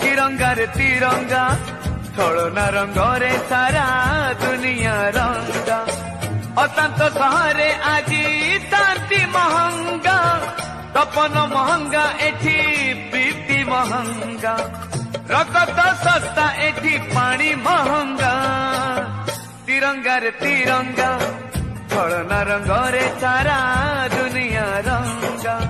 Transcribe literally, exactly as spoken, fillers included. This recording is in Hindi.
तिरंगा रे तिरंगा छोड़ना रंगरे सारा दुनिया रंगा अतंत सहरे आजी शांति महंगा तपन महंगा एठी प्रीति महंगा रगत सस्ता एठी पानी महंगा तिरंगा रे तिरंगा छोड़ना रंगरे सारा दुनिया रंगा।